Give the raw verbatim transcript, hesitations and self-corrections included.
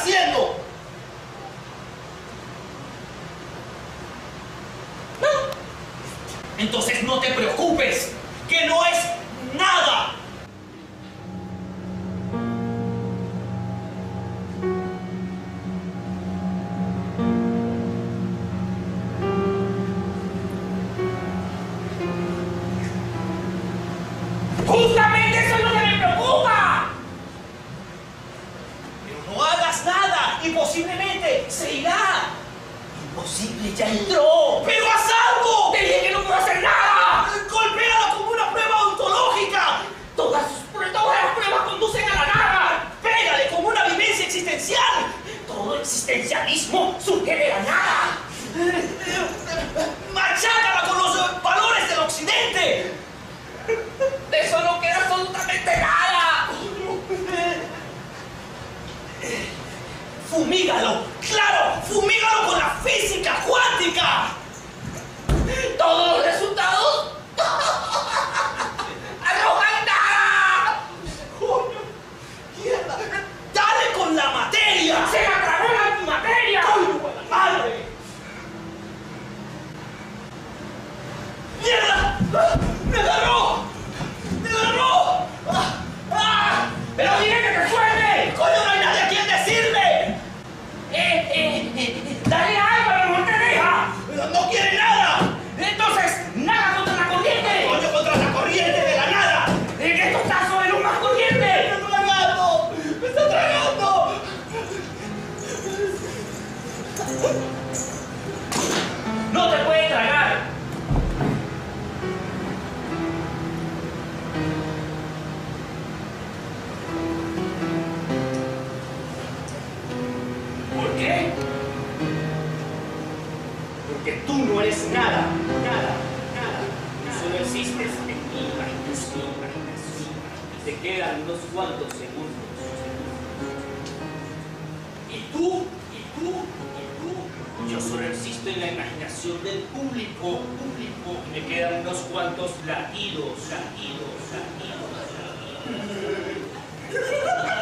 haciendo? Entonces no te preocupes, que no es nada. ¡Justamente eso es lo que me preocupa! Pero no hagas nada y posiblemente se irá. Imposible, ya entró. ¡Pero haz algo! ¡Te dije que no puedo hacer nada! ¡Golpéala como una prueba ontológica! Todas, todas las pruebas conducen a la nada. ¡Pégale como una vivencia existencial! Todo existencialismo surge de la nada. ¡Machácala con los valores del occidente! De eso no queda absolutamente nada. ¡Fumígalo! ¡Claro! ¡Fumígalo con la física cuántica! Todos los resultados arrojan nada. ¡Coño! ¡Mierda! ¡Dale con la materia! ¡Se la tragó la antimateria! ¡Coño, la madre! ¡Mierda! ¡Me agarró! ¡Me agarró! ¡Ah! ¡Ah! ¡Pero dile que te suelte! ¡Coño, no hay nadie a quien decirle! Eh, eh, eh, dale algo, a lo mejor te deja. ¡No quiere nada! Entonces, nada contra la corriente. ¡Coño, contra la corriente de la nada! En estos casos es lo más corriente. ¡Me está tragando! ¡Me está tragando! No te puede tragar. ¿Por qué? Porque tú no eres nada, nada, nada. Tú solo existes en mi imaginación, imaginación. Y te quedan unos cuantos segundos. Y tú, y tú, y tú. Yo solo existo en la imaginación del público, público. Y me quedan unos cuantos latidos, latidos, latidos, latidos.